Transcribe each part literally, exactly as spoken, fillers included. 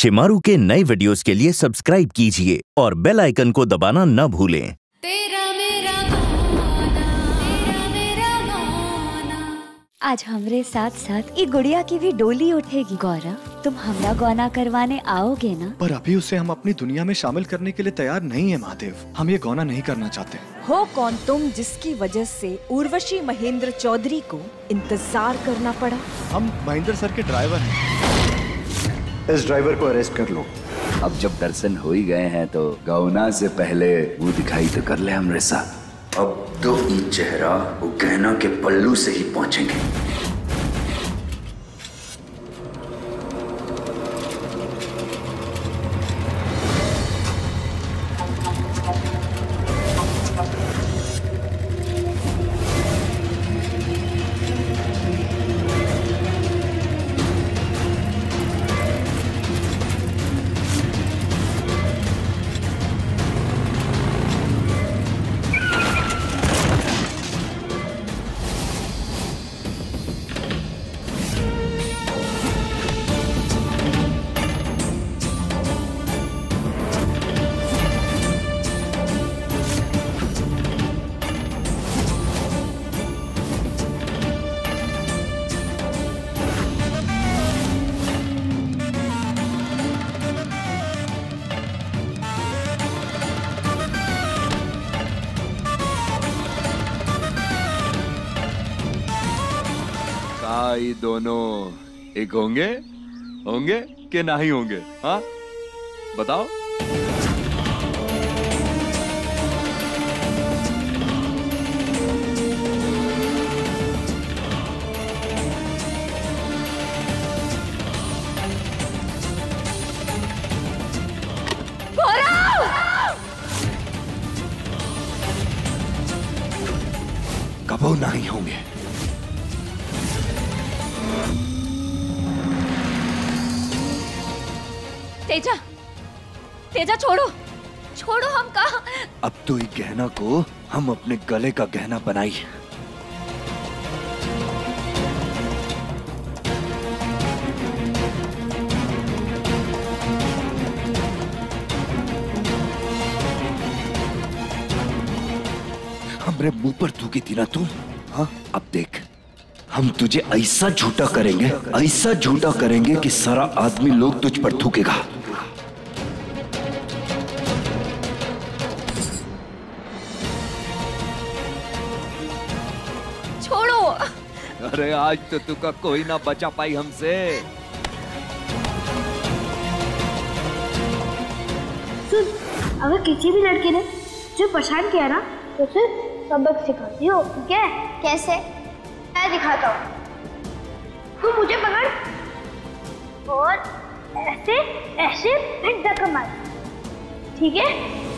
शेमारू के नए वीडियोस के लिए सब्सक्राइब कीजिए और बेल आइकन को दबाना न भूलें। तेरा मेरा गौना, तेरा मेरा गौना। आज हमरे साथ साथ ये गुड़िया की भी डोली उठेगी। गौरव, तुम हमरा गौना करवाने आओगे ना? पर अभी उसे हम अपनी दुनिया में शामिल करने के लिए तैयार नहीं है महादेव। हम ये गौना नहीं करना चाहते। हो कौन तुम जिसकी वजह से उर्वशी महेंद्र चौधरी को इंतजार करना पड़ा? हम महेंद्र सर के ड्राइवर हैं। इस ड्राइवर को अरेस्ट कर लो। अब जब दर्शन हो ही गए हैं तो गौना से पहले वो दिखाई तो कर ले हमरे साथ। अब तो ई चेहरा वो गहना के पल्लू से ही पहुंचेंगे। ये दोनों एक होंगे होंगे कि नहीं होंगे? हाँ बताओ। कबो नहीं होंगे। तेजा, तेजा छोड़ो, छोड़ो, हम कहाँ? अब तो ये गहना को हम अपने गले का गहना बनाई। हमरे मुंह पर थूकी थी ना तुम। हाँ, अब देख, हम तुझे ऐसा झूठा करेंगे, ऐसा झूठा करेंगे कि सारा आदमी लोग तुझ पर थूकेगा। छोड़ो। अरे आज तो तुका कोई ना बचा पाई हमसे। सुन, अगर किसी भी लड़के ने जो परेशान किया ना तो उसे सबक सिखाती हो, ठीक है? कैसे? मैं दिखाता हूँ। तू मुझे पकड़ और ऐसे ऐसे फिर धक्का मार, ठीक है?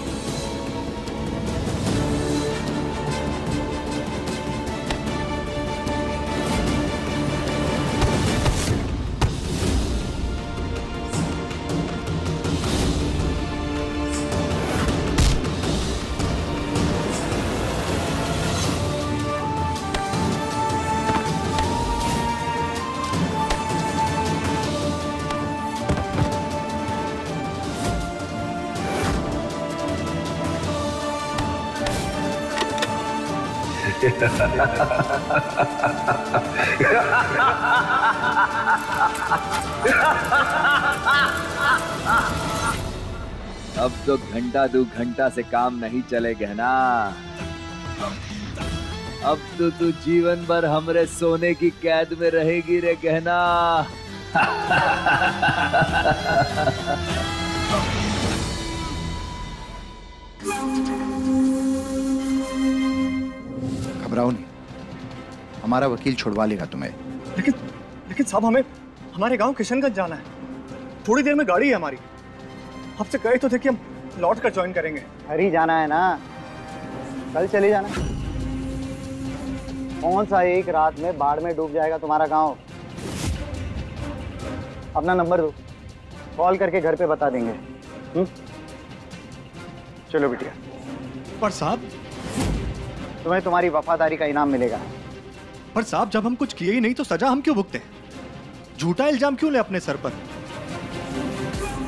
अब तो घंटा दो घंटा से काम नहीं चले गहना। अब तो तू जीवन भर हमरे सोने की कैद में रहेगी रे गहना। घबराओ नहीं, हमारा वकील छुड़वा लेगा तुम्हें। लेकिन लेकिन साहब, हमें हमारे गांव किशनगंज जाना है। थोड़ी देर में गाड़ी है हमारी। आपसे कहे तो थे कि हम लौट कर ज्वाइन करेंगे। हरी जाना है ना, कल चले जाना। कौन सा एक रात में बाढ़ में डूब जाएगा तुम्हारा गांव? अपना नंबर दो, कॉल करके घर पे बता देंगे। हुँ? चलो बिटिया। पर साहब, तुम्हें तुम्हारी वफादारी का इनाम मिलेगा। पर साहब, जब हम कुछ किए ही नहीं तो सजा हम क्यों भुगते? झूठा इल्जाम क्यों ले अपने सर पर?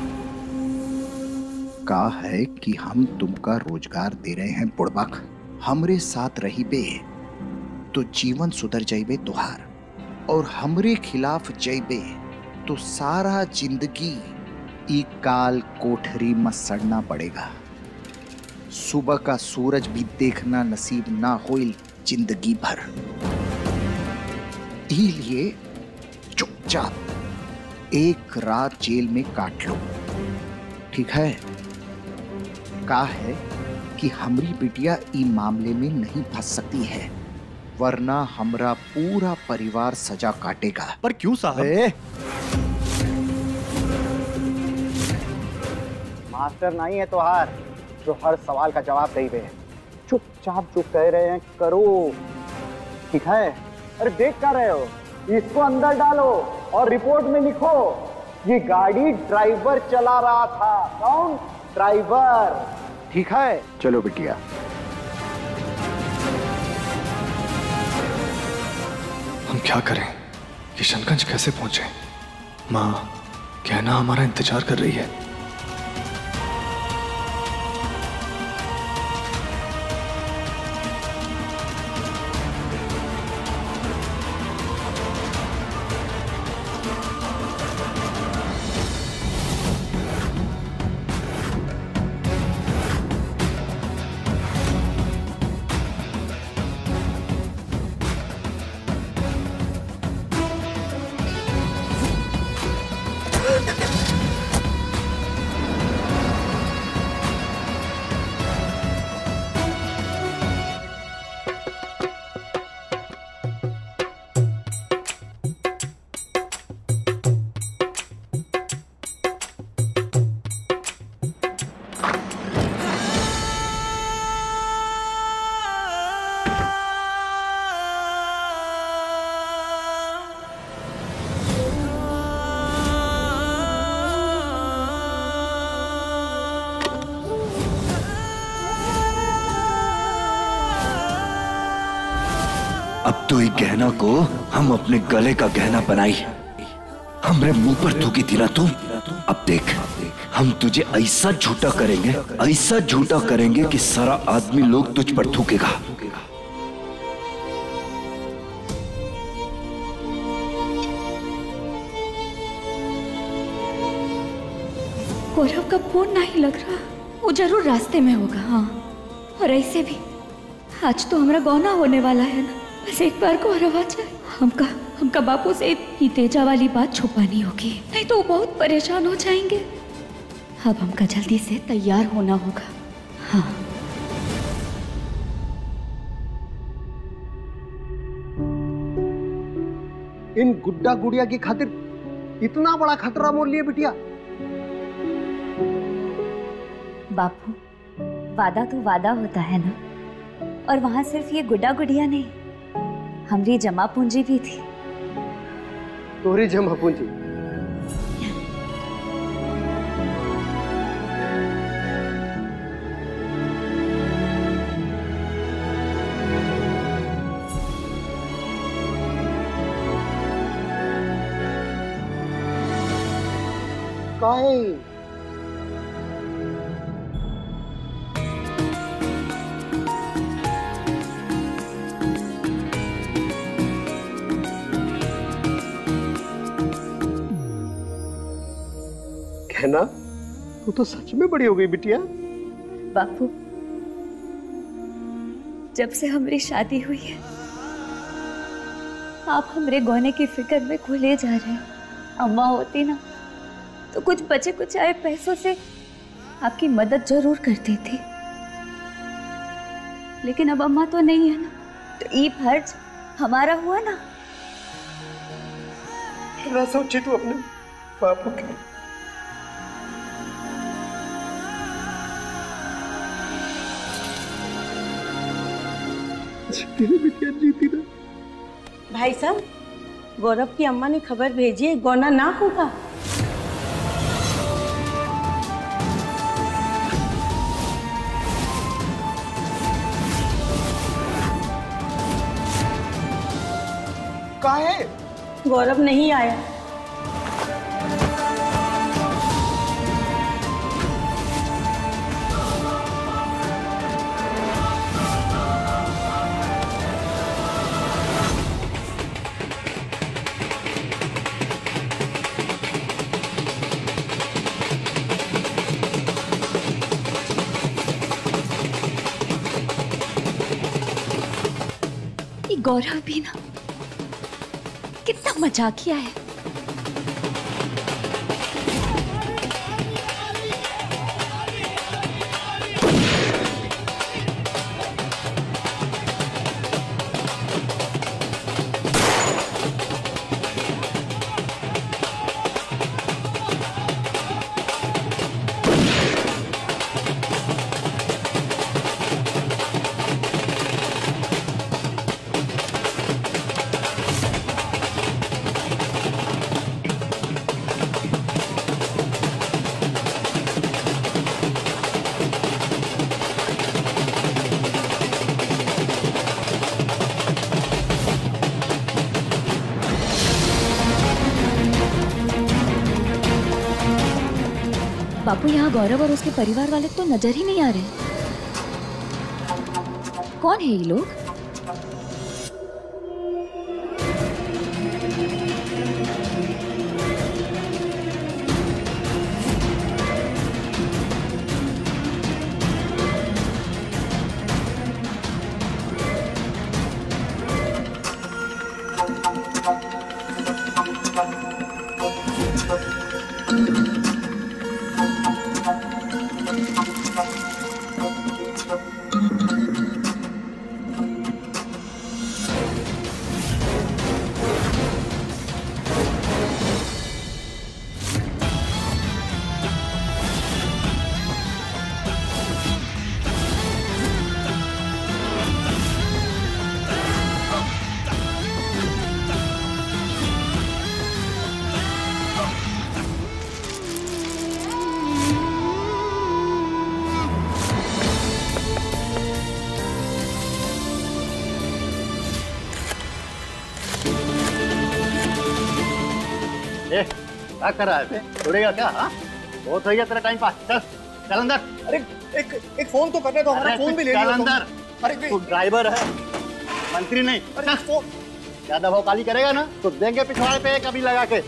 कहा है कि हम तुमका रोजगार दे रहे हैं बुड़बक, हमरे साथ रही बे तो जीवन सुधर जाइबे तुहार, और हमरे खिलाफ जइबे तो सारा जिंदगी ई काल कोठरी में सड़ना पड़ेगा। सुबह का सूरज भी देखना नसीब ना होइल जिंदगी भर। इसलिए चुपचाप एक रात जेल में काट लो, ठीक है? कहा है कि हमारी बिटिया ई मामले में नहीं फंस सकती है, वरना हमरा पूरा परिवार सजा काटेगा। पर क्यों साहब? मास्टर नहीं है तोहार जो हर सवाल का जवाब दे दे। चुपचाप जो कह रहे हैं करो, ठीक है? अरे देख क्या रहे हो? इसको अंदर डालो और रिपोर्ट में लिखो ये गाड़ी ड्राइवर चला रहा था। कौन? ड्राइवर, ठीक है? चलो बिटिया। हम क्या करें? किशनगंज कैसे पहुंचे? माँ, गहना हमारा इंतजार कर रही है। अब तो एक गहना को हम अपने गले का गहना बनाई, हमरे मुंह पर थूकी थी ना तू। अब देख, हम तुझे ऐसा झूठा करेंगे, ऐसा झूठा करेंगे कि सारा आदमी लोग तुझ पर थूकेगा। गौरव का फोन नहीं लग रहा, वो जरूर रास्ते में होगा। हाँ, और ऐसे भी आज तो हमारा गौना होने वाला है ना, बस एक बार गौरव आ जाए। हमका हमका बापू से ही तेजा वाली बात छुपानी होगी, नहीं तो वो बहुत परेशान हो जाएंगे। अब हमका जल्दी से तैयार होना होगा। हाँ, इन गुड्डा गुड़िया की खातिर इतना बड़ा खतरा मोल लिए बिटिया? बापू, वादा तो वादा होता है ना, और वहां सिर्फ ये गुड्डा गुड़िया नहीं, हमारी जमा पूंजी भी थी। तोरी जमा पूंजी? काहे? कहना, तू तो सच में बड़ी हो गई बिटिया। बापू, जब से हमारी शादी हुई है, आप हमरे गौने की फिक्र में खुले जा रहे हैं। अम्मा होती ना तो कुछ बचे कुछ आए पैसों से आपकी मदद जरूर करती थी, लेकिन अब अम्मा तो नहीं है ना, तो ये फर्ज हमारा हुआ ना। ना सोची तू अपने बापू के। बिटिया जीती ना। भाई साहब, गौरव की अम्मा ने खबर भेजी है, गौना ना होगा। काहे? गौरव नहीं आया। गौरव भी ना कितना मजाकिया है। बापू, यहाँ गौरव और उसके परिवार वाले तो नजर ही नहीं आ रहे। कौन है ये लोग? क्या कर रहा है? छोड़ेगा क्या? हाँ, बहुत हो गया तेरा टाइम पास। चल चल अंदर। अरे एक एक फोन तो करने दो, हमारा फोन भी ले लियो। चल अंदर। अरे तू ड्राइवर है, मंत्री नहीं। अरे फोन ज्यादा भौकाली करेगा ना तो देंगे पिछवाड़े पे कभी लगा के।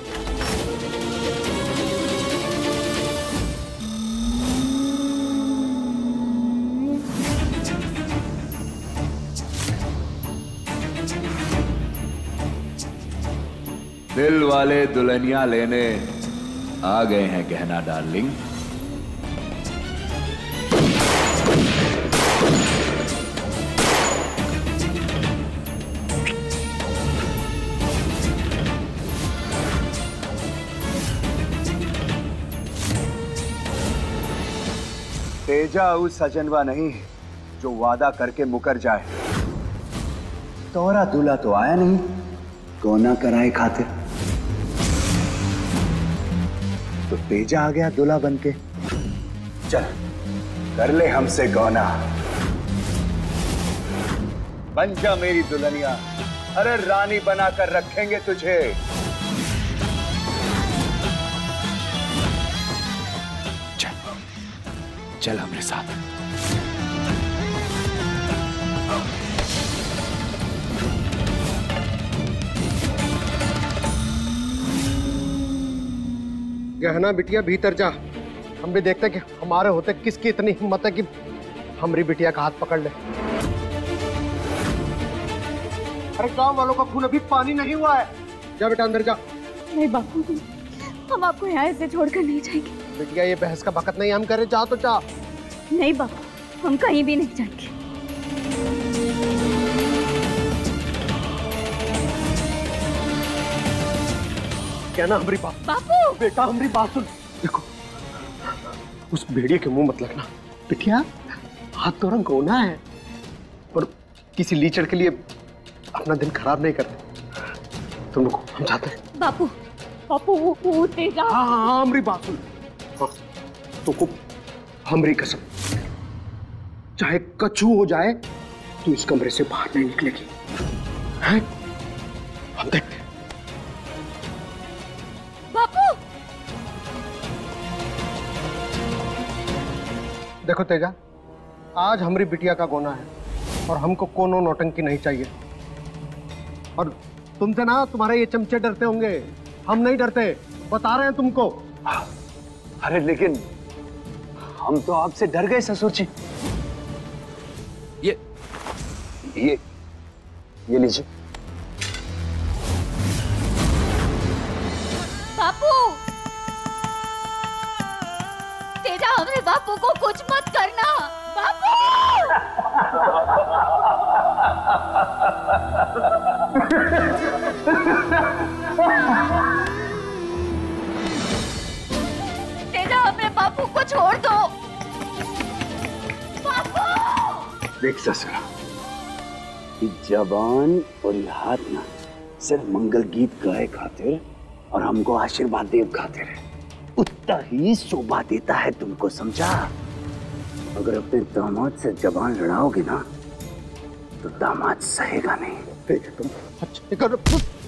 दिल वाले दुल्हनिया लेने आ गए हैं गहना डार्लिंग। तेजा उस सजनवा नहीं जो वादा करके मुकर जाए। तोरा दूल्हा तो आया नहीं गौना कराए खातिर, तो तेजा आ गया दूल्हा बनके। चल कर ले हमसे गौना, बन जा मेरी दुल्हनिया। अरे रानी बनाकर रखेंगे तुझे। चल चल हमारे साथ। गहना बिटिया भीतर जा, हम भी देखते कि हमारे होते किसकी इतनी हिम्मत है कि हमारी बिटिया का हाथ पकड़ ले। अरे गांव वालों का खून अभी पानी नहीं हुआ है। जा बेटा अंदर जा। नहीं बापू, हम आपको यहाँ ऐसे छोड़कर नहीं जाएंगे। बिटिया ये बहस का वक्त नहीं, हम करे जा तो जा। नहीं बापू, हम कहीं भी नहीं जाएंगे। क्या ना हमारी बात? बापू बेटा हमारी बात सुन। देखो उस भेड़िए के मुंह मत लगना। बिटिया हाथ तो रंग गौना है, और किसी लीचड़ के लिए अपना दिन खराब नहीं करते। तुम लोग हम चाहते हैं। बापू बापू वो, वो तेजा। हाँ हाँ हमारी बात सुन। हाँ, तो को हमारी कसम, चाहे कछू हो जाए तू इस कमरे से बाहर नहीं निकलेगी। हैं? हम देखते हैं। बापू देखो तेजा, आज हमारी बिटिया का गोना है और हमको कोनो नौटंकी नहीं चाहिए। और तुमसे ना तुम्हारे ये चमचे डरते होंगे, हम नहीं डरते, बता रहे हैं तुमको। अरे लेकिन हम तो आपसे डर गए ससुर जी। ये ये ये लीजिए। बापू, तेजा हमरे बापू को कुछ मत करना। बापू तेजा हमरे बापू को छोड़ दो। बापू देख ससुरा, ये जबान और ये हाथ ना सिर्फ मंगल गीत गाए खातिर और हमको आशीर्वाद देव खातिर उतना ही शोभा देता है तुमको, समझा? अगर अपने दामाद से जबान लड़ाओगे ना तो दामाद सहेगा नहीं। ठीक है, तुम अच्छा करो।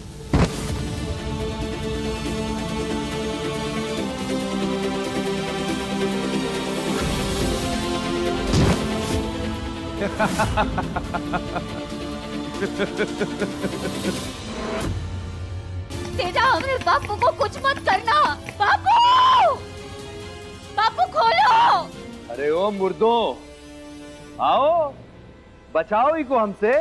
तेजा हमरे बापू को कुछ मत करना। बापू, बापू खोलो। अरे ओ मुर्दो, आओ बचाओ इको हमसे।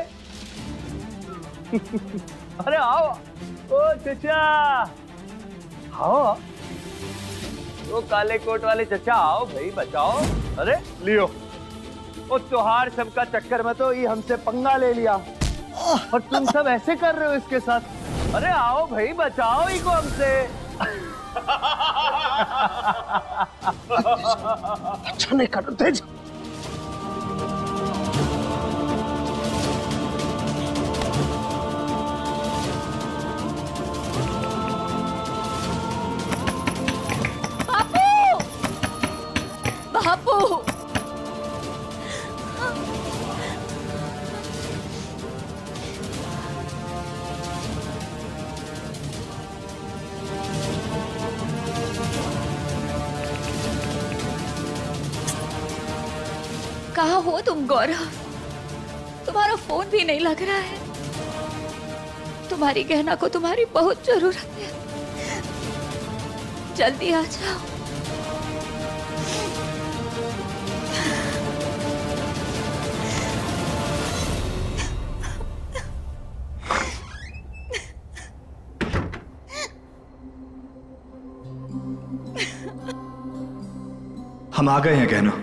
अरे आओ ओ चचा, आओ ओ काले कोट वाले चचा, आओ भाई बचाओ। अरे लियो, ओ त्योहार सबका चक्कर में तो ये हमसे पंगा ले लिया और तुम सब ऐसे कर रहे हो इसके साथ। अरे आओ भाई बचाओ इको हमसे। अच्छा नहीं करो तेज। बापू, बापू कहाँ हो तुम गौरव? तुम्हारा फोन भी नहीं लग रहा है। तुम्हारी गहना को तुम्हारी बहुत जरूरत है, जल्दी आ जाओ। हम आ गए हैं गहना।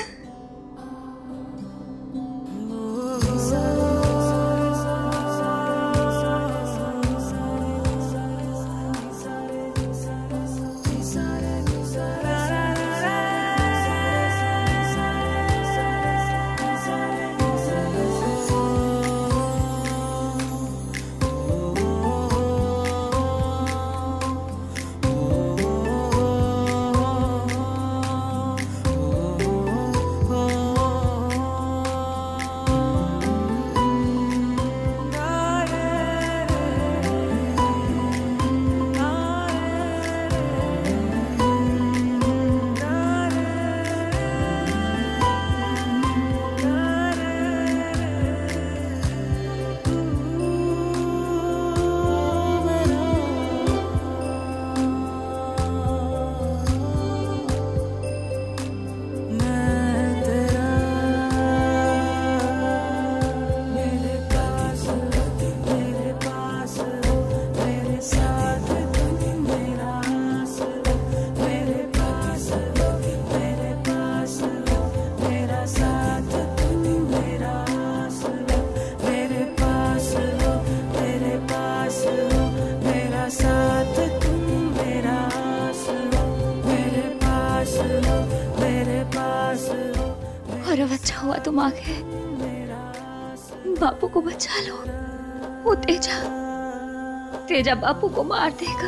गौरव, अच्छा हुआ तुम आ गए। बापू को बचा लो। वो तेजा तेजा बापू को मार देगा।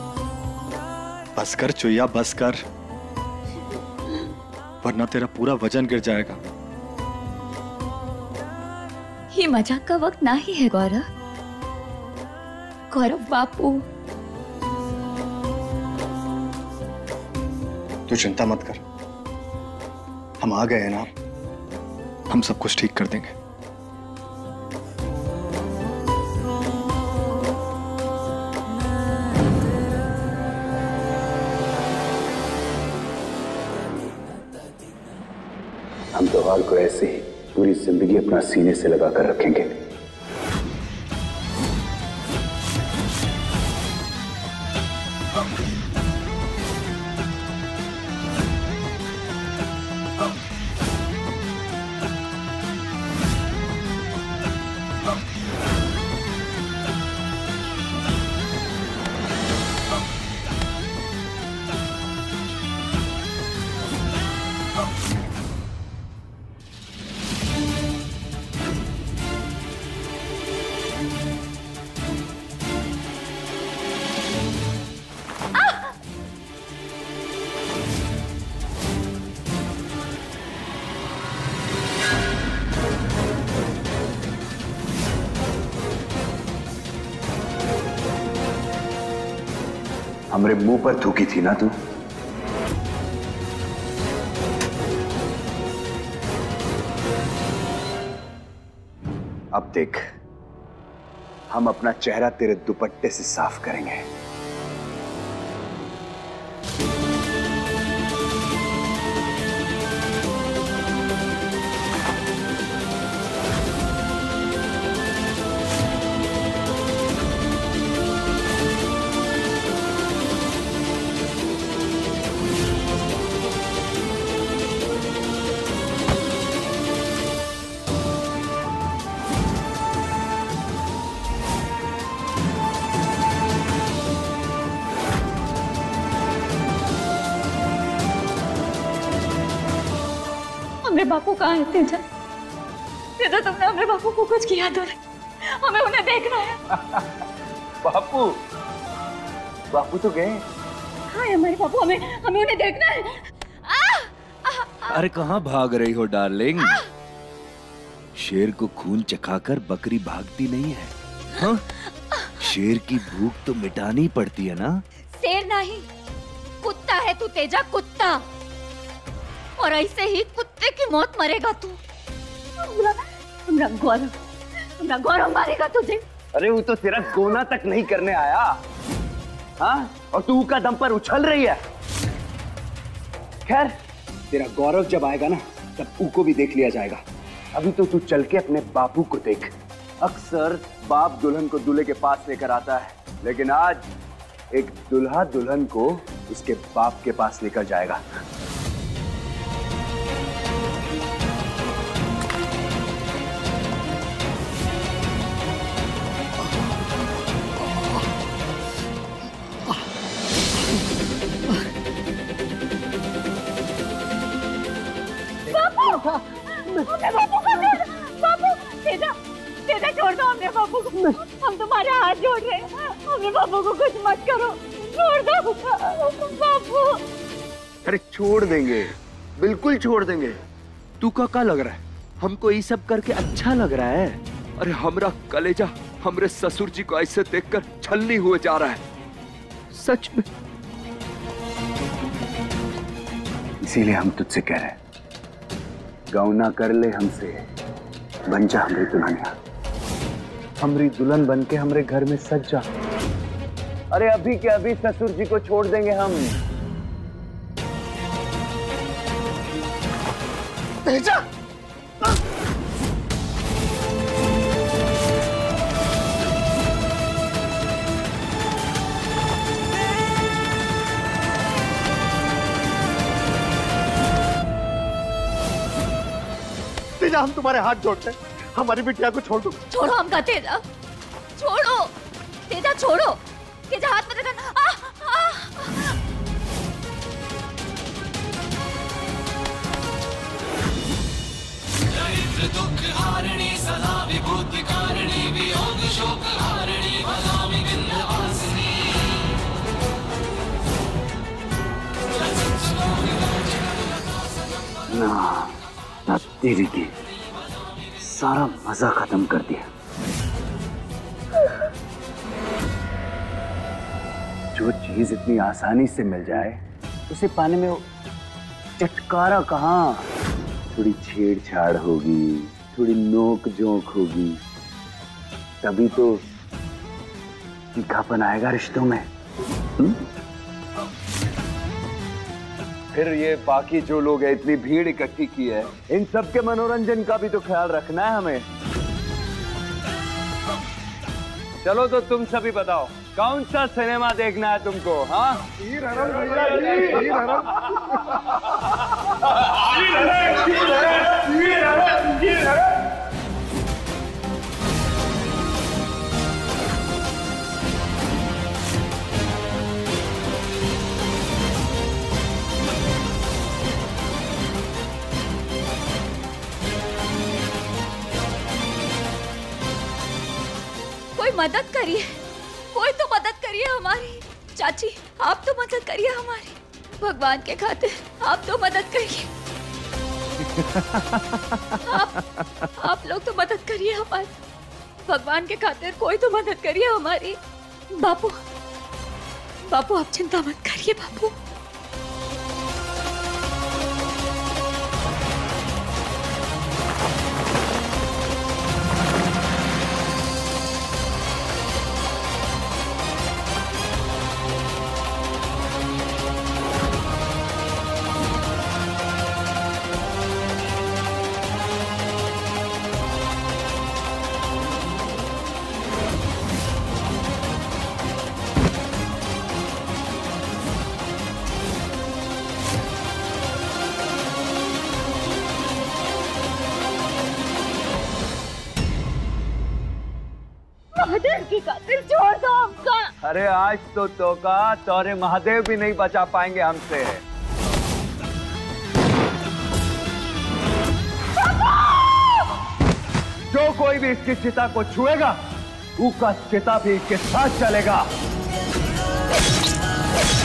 बस कर चुईया, बस कर, वरना तेरा पूरा वजन गिर जाएगा। ये मजाक का वक्त ना ही है गौरव। गौरव बापू, तू चिंता मत कर, हम आ गए हैं ना, हम सब कुछ ठीक कर देंगे। हम त्योहार को ऐसे ही पूरी जिंदगी अपना सीने से लगा कर रखेंगे। हमरे मुंह पर थूकी थी ना तू। अब देख, हम अपना चेहरा तेरे दुपट्टे से साफ करेंगे। हमरे बापू कहाँ है तेजा? तेजा तुमने हमरे बापू को कुछ किया तो नहीं? हमें उन्हें देखना है। बापू बापू तो गए। हाँ हमारे बापू, हमें हमें उन्हें देखना है। अरे कहाँ भाग रही हो डार्लिंग? शेर को खून चखाकर बकरी भागती नहीं है। हाँ? शेर की भूख तो मिटानी पड़ती है ना। शेर नहीं, कुत्ता है तू तेजा, कुत्ता। और ऐसे ही कुत्ते की मौत मरेगा तू। हमरा गौरव, हमरा गौरव मारेगा तुझे। अरे वो तो तेरा गोना तक नहीं करने आया, हाँ? और तू का दम पर उछल रही है। खैर, तेरा गौरव जब आएगा ना, तब ऊ को भी देख लिया जाएगा। अभी तो तू चल के अपने बापू को देख। अक्सर बाप दुल्हन को दूल्हे के पास लेकर आता है, लेकिन आज एक दुल्हा दुल्हन को उसके बाप के पास लेकर जाएगा। बापू, बापू, तेजा, तेजा छोड़ दो हमने बापू को। हम तुम्हारे हाथ जोड़ रहे हैं, हमने बापू को कुछ मत करो, छोड़ दो बापू। अरे छोड़ देंगे, बिल्कुल छोड़ देंगे। तू का क्या लग रहा है? हमको ये सब करके अच्छा लग रहा है? अरे हमरा कलेजा हमरे ससुर जी को ऐसे देखकर छलनी हुए जा रहा है, सच में। इसीलिए हम तुझसे कह रहे हैं, गौना कर ले हमसे, बन जा हमरी दुल्हनिया। हमरी दुल्हन बन के हमरे घर में सज जा। अरे अभी के अभी ससुर जी को छोड़ देंगे हम। तेजा! तेजा, हम तुम्हारे हाथ जोड़ते हैं, हमारी बिटिया को छोड़ दो। छोड़ो हमका तेजा, छोड़ो तेजा, छोड़ो तेजा, हाथ में रखना। आ, आ, आ। दुख हारिणी सदा विभूति कारिणी वियोग शोक हारिणी भगामि विंध्यवासिनी। ना ना तेरी की सारा मजा खत्म कर दिया। जो चीज इतनी आसानी से मिल जाए उसे पाने में चटकारा कहाँ? थोड़ी छेड़छाड़ होगी, थोड़ी नोक जोंक होगी, तभी तो तीखापन आएगा रिश्तों में। हुँ? फिर ये बाकी जो लोग हैं, इतनी भीड़ इकट्ठी की है, इन सब के मनोरंजन का भी तो ख्याल रखना है हमें। चलो तो तुम सभी बताओ, कौन सा सिनेमा देखना है तुमको? हाँ, हीर हरम भैया जी, हीर हरम, हीर हरम, हीर हरम, हीर हरम। मदद करिए, कोई तो मदद करिए हमारी। चाची आप तो मदद करिए हमारी, भगवान के खातिर आप तो मदद करिए। आप आप लोग तो मदद करिए हमारी, भगवान के खातिर कोई तो मदद करिए हमारी। बापू बापू आप चिंता मत करिए बापू। महादेव की खातिर छोड़ दो हमका। अरे आज तो तोका तोरे महादेव भी नहीं बचा पाएंगे हमसे। जो कोई भी इसकी चिता को छुएगा, उसका चिता भी इसके साथ चलेगा।